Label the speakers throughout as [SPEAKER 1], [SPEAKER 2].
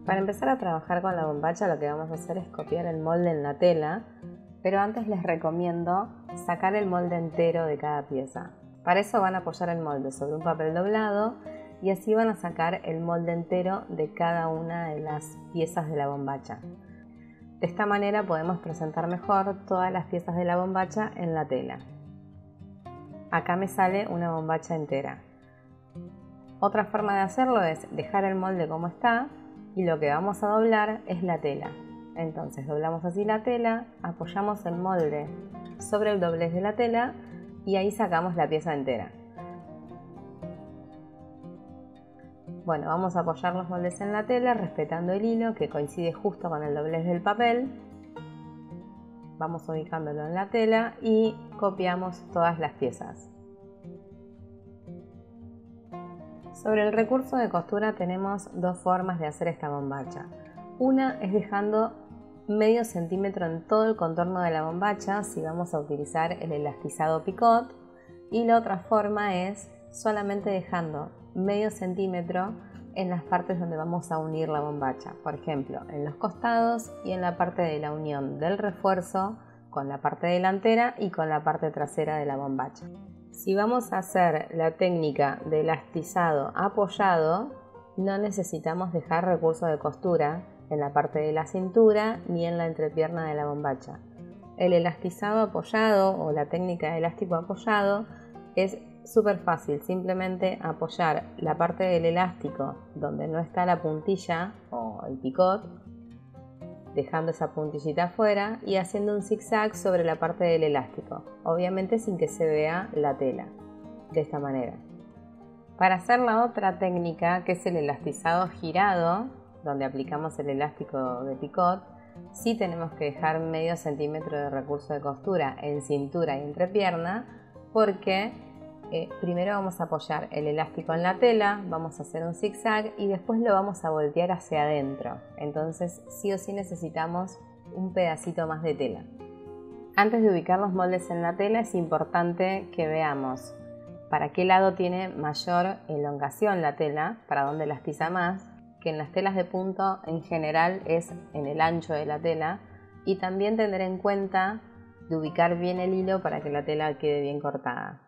[SPEAKER 1] Para empezar a trabajar con la bombacha lo que vamos a hacer es copiar el molde en la tela, pero antes les recomiendo sacar el molde entero de cada pieza. Para eso van a apoyar el molde sobre un papel doblado y así van a sacar el molde entero de cada una de las piezas de la bombacha. De esta manera podemos presentar mejor todas las piezas de la bombacha en la tela. Acá me sale una bombacha entera. Otra forma de hacerlo es dejar el molde como está y lo que vamos a doblar es la tela. Entonces doblamos así la tela, apoyamos el molde sobre el doblez de la tela y ahí sacamos la pieza entera. Bueno, vamos a apoyar los moldes en la tela respetando el hilo que coincide justo con el doblez del papel. Vamos ubicándolo en la tela y copiamos todas las piezas. Sobre el recurso de costura tenemos dos formas de hacer esta bombacha. Una es dejando medio centímetro en todo el contorno de la bombacha si vamos a utilizar el elastizado picot, y la otra forma es solamente dejando medio centímetro en las partes donde vamos a unir la bombacha, por ejemplo en los costados y en la parte de la unión del refuerzo con la parte delantera y con la parte trasera de la bombacha. Si vamos a hacer la técnica de elastizado apoyado, no necesitamos dejar recurso de costura en la parte de la cintura ni en la entrepierna de la bombacha. El elastizado apoyado o la técnica de elástico apoyado es súper fácil, simplemente apoyar la parte del elástico donde no está la puntilla o el picot, dejando esa puntillita afuera y haciendo un zigzag sobre la parte del elástico, obviamente sin que se vea la tela, de esta manera. Para hacer la otra técnica, que es el elastizado girado, donde aplicamos el elástico de picot, sí tenemos que dejar medio centímetro de recurso de costura en cintura y entrepierna, porque primero vamos a apoyar el elástico en la tela, vamos a hacer un zigzag y después lo vamos a voltear hacia adentro. Entonces sí o sí necesitamos un pedacito más de tela. Antes de ubicar los moldes en la tela es importante que veamos para qué lado tiene mayor elongación la tela, para dónde elastiza más, que en las telas de punto en general es en el ancho de la tela, y también tener en cuenta de ubicar bien el hilo para que la tela quede bien cortada.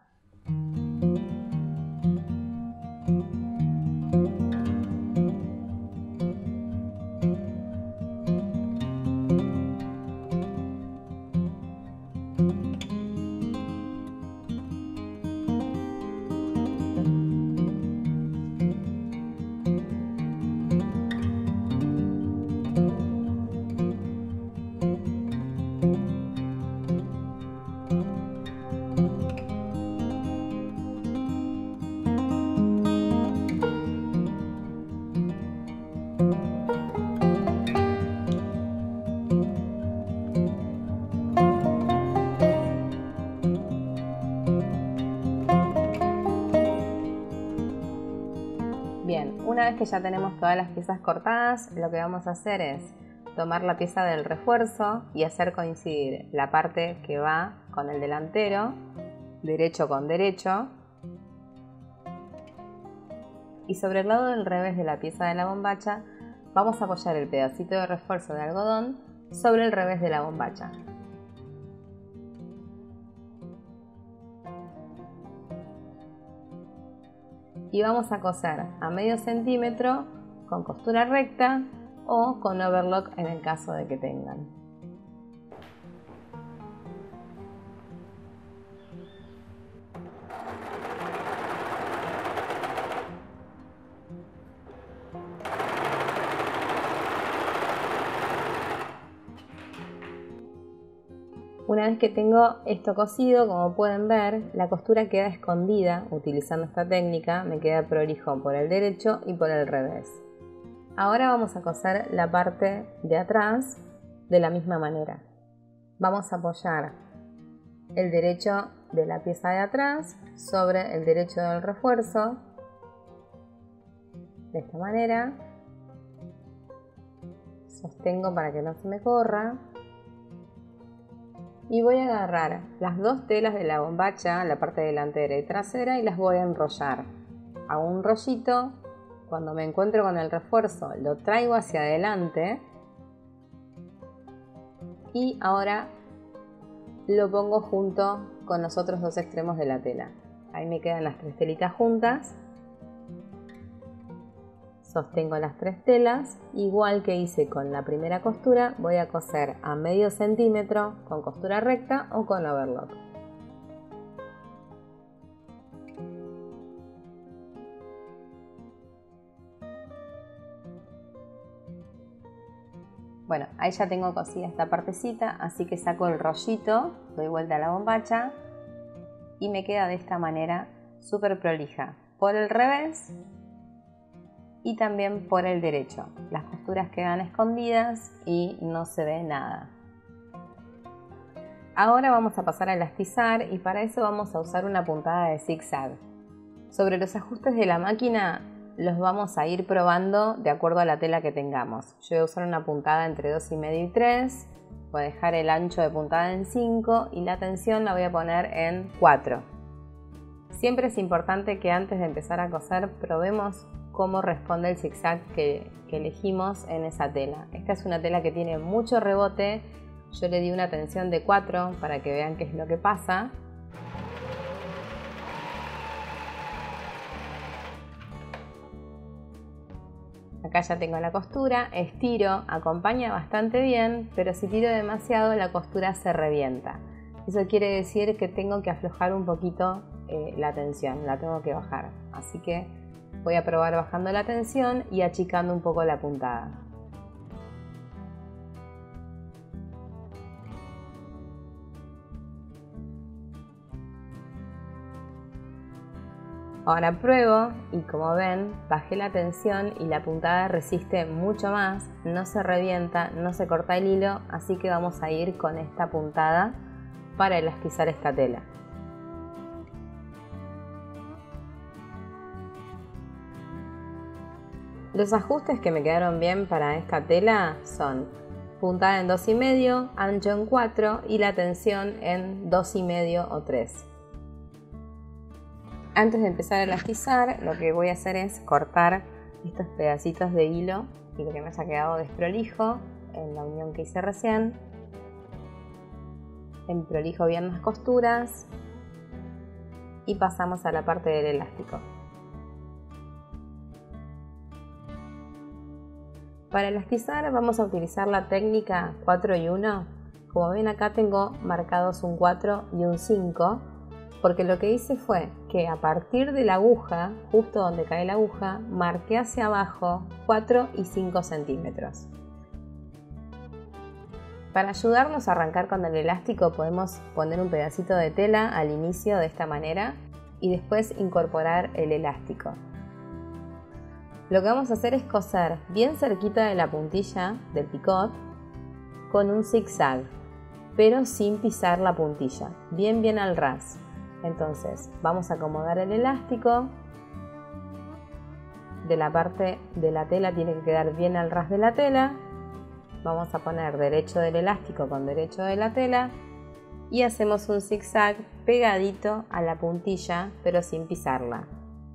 [SPEAKER 1] Bien, una vez que ya tenemos todas las piezas cortadas, lo que vamos a hacer es tomar la pieza del refuerzo y hacer coincidir la parte que va con el delantero, derecho con derecho, y sobre el lado del revés de la pieza de la bombacha vamos a apoyar el pedacito de refuerzo de algodón sobre el revés de la bombacha. Y vamos a coser a medio centímetro con costura recta o con overlock en el caso de que tengan. Una vez que tengo esto cosido, como pueden ver, la costura queda escondida. Utilizando esta técnica me queda prolijo por el derecho y por el revés. Ahora vamos a coser la parte de atrás de la misma manera. Vamos a apoyar el derecho de la pieza de atrás sobre el derecho del refuerzo, de esta manera. Sostengo para que no se me corra. Y voy a agarrar las dos telas de la bombacha, la parte delantera y trasera, y las voy a enrollar. Hago un rollito Cuando me encuentro con el refuerzo, lo traigo hacia adelante y ahora lo pongo junto con los otros dos extremos de la tela. Ahí me quedan las 3 telitas juntas. Sostengo las 3 telas, igual que hice con la primera costura, voy a coser a medio centímetro con costura recta o con overlock. Bueno, ahí ya tengo cosida esta partecita, así que saco el rollito, doy vuelta a la bombacha y me queda de esta manera súper prolija por el revés y también por el derecho. Las costuras quedan escondidas y no se ve nada. Ahora vamos a pasar a elastizar y para eso vamos a usar una puntada de zigzag. Sobre los ajustes de la máquina los vamos a ir probando de acuerdo a la tela que tengamos. Yo voy a usar una puntada entre 2,5 y 3, voy a dejar el ancho de puntada en 5 y la tensión la voy a poner en 4. Siempre es importante que antes de empezar a coser probemos cómo responde el zigzag que elegimos en esa tela. Esta es una tela que tiene mucho rebote, yo le di una tensión de 4 para que vean qué es lo que pasa. Acá ya tengo la costura, estiro, acompaña bastante bien, pero si tiro demasiado la costura se revienta. Eso quiere decir que tengo que aflojar un poquito la tensión, la tengo que bajar. Así que voy a probar bajando la tensión y achicando un poco la puntada. Ahora pruebo y como ven, bajé la tensión y la puntada resiste mucho más, no se revienta, no se corta el hilo, así que vamos a ir con esta puntada para elastizar esta tela. Los ajustes que me quedaron bien para esta tela son puntada en 2,5, ancho en 4 y la tensión en 2,5 o 3. Antes de empezar a elastizar, lo que voy a hacer es cortar estos pedacitos de hilo y lo que me haya quedado desprolijo en la unión que hice recién. Emprolijo bien las costuras y pasamos a la parte del elástico. Para elastizar vamos a utilizar la técnica 4 y 1. Como ven acá tengo marcados un 4 y un 5. Porque lo que hice fue que a partir de la aguja, justo donde cae la aguja, marqué hacia abajo 4 y 5 centímetros. Para ayudarnos a arrancar con el elástico podemos poner un pedacito de tela al inicio de esta manera y después incorporar el elástico. Lo que vamos a hacer es coser bien cerquita de la puntilla del picot con un zigzag, pero sin pisar la puntilla, bien al ras. Entonces vamos a acomodar el elástico, de la parte de la tela tiene que quedar bien al ras de la tela, vamos a poner derecho del elástico con derecho de la tela y hacemos un zigzag pegadito a la puntilla pero sin pisarla.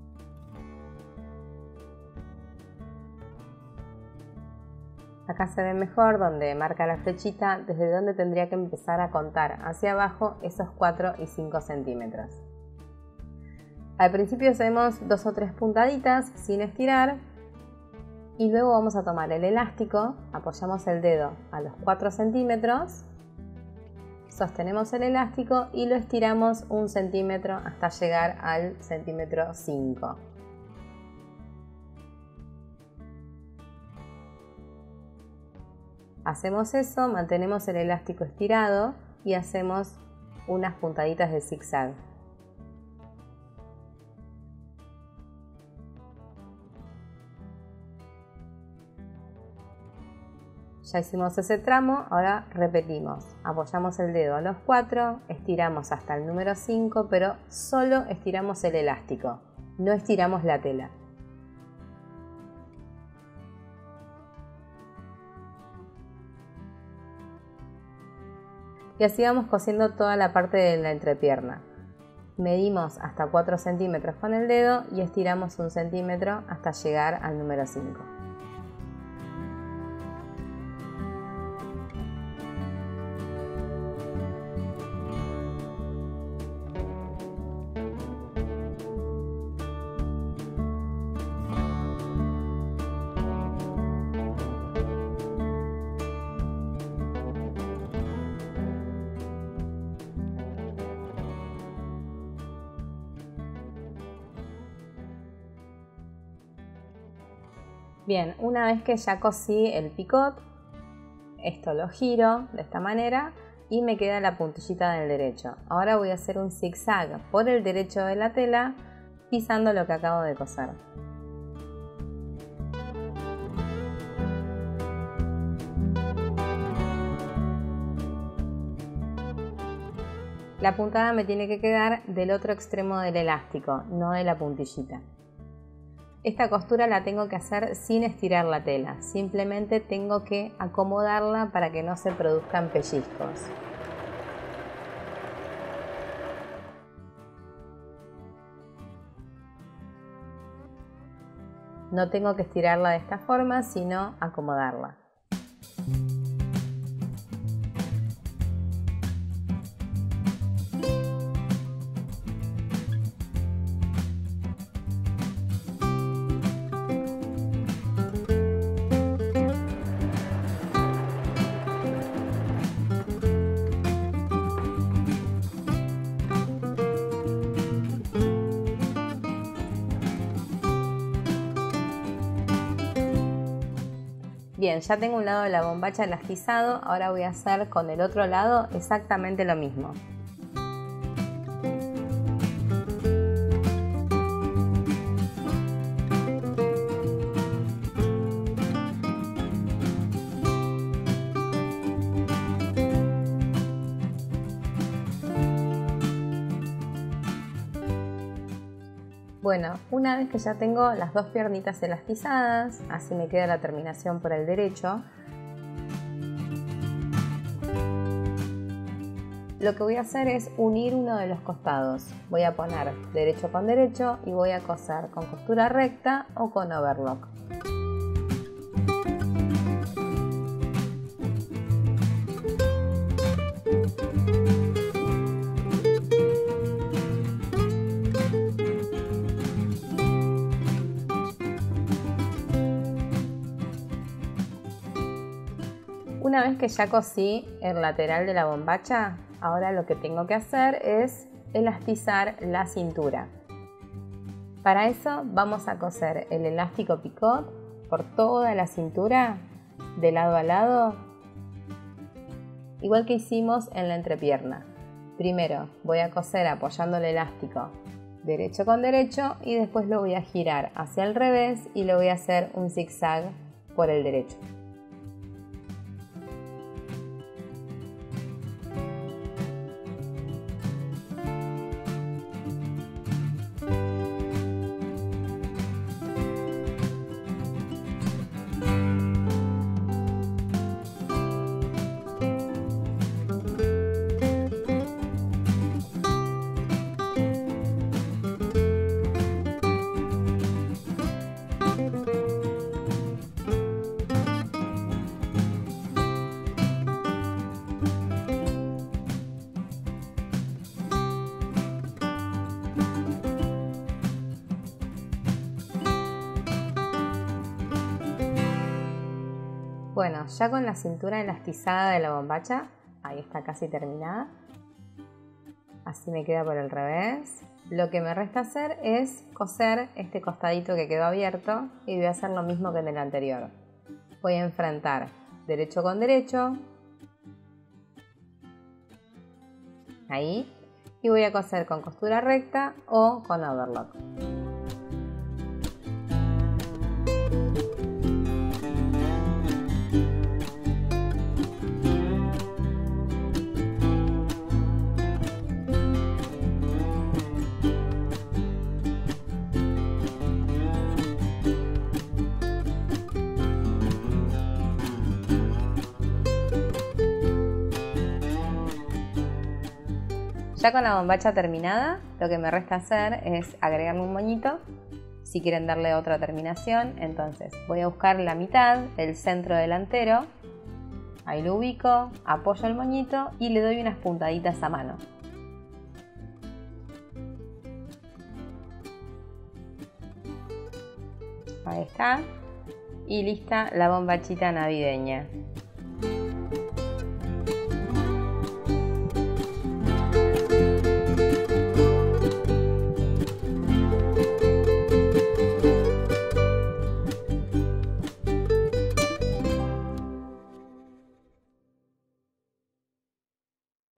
[SPEAKER 1] Acá se ve mejor donde marca la flechita desde donde tendría que empezar a contar hacia abajo esos 4 y 5 centímetros. Al principio hacemos 2 o 3 puntaditas sin estirar y luego vamos a tomar el elástico, apoyamos el dedo a los 4 centímetros, sostenemos el elástico y lo estiramos 1 centímetro hasta llegar al centímetro 5. Hacemos eso, mantenemos el elástico estirado y hacemos unas puntaditas de zigzag. Ya hicimos ese tramo, ahora repetimos. Apoyamos el dedo a los 4, estiramos hasta el número 5, pero solo estiramos el elástico, no estiramos la tela. Y así vamos cosiendo toda la parte de la entrepierna. Medimos hasta 4 centímetros con el dedo y estiramos 1 centímetro hasta llegar al número 5. Bien, una vez que ya cosí el picot, esto lo giro de esta manera y me queda la puntillita del derecho. Ahora voy a hacer un zigzag por el derecho de la tela pisando lo que acabo de coser. La puntada me tiene que quedar del otro extremo del elástico, no de la puntillita. Esta costura la tengo que hacer sin estirar la tela, simplemente tengo que acomodarla para que no se produzcan pellizcos. No tengo que estirarla de esta forma, sino acomodarla. Bien, ya tengo un lado de la bombacha elastizado, ahora voy a hacer con el otro lado exactamente lo mismo. Bueno, una vez que ya tengo las dos piernitas elastizadas, así me queda la terminación por el derecho, lo que voy a hacer es unir uno de los costados. Voy a poner derecho con derecho y voy a coser con costura recta o con overlock. Una vez que ya cosí el lateral de la bombacha, ahora lo que tengo que hacer es elastizar la cintura. Para eso vamos a coser el elástico picot por toda la cintura, de lado a lado, igual que hicimos en la entrepierna. Primero voy a coser apoyando el elástico derecho con derecho y después lo voy a girar hacia el revés y le voy a hacer un zigzag por el derecho. Bueno, ya con la cintura elastizada de la bombacha, ahí está casi terminada. Así me queda por el revés. Lo que me resta hacer es coser este costadito que quedó abierto y voy a hacer lo mismo que en el anterior. Voy a enfrentar derecho con derecho, ahí, y voy a coser con costura recta o con overlock. Ya con la bombacha terminada, lo que me resta hacer es agregarle un moñito. Si quieren darle otra terminación, entonces voy a buscar la mitad, el centro delantero. Ahí lo ubico, apoyo el moñito y le doy unas puntaditas a mano. Ahí está. Y lista la bombachita navideña.